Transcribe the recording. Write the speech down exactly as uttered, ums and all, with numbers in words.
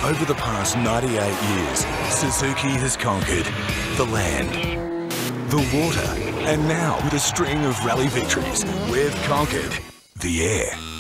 Over the past ninety-eight years, Suzuki has conquered the land, the water, and now with a string of rally victories, we've conquered the air.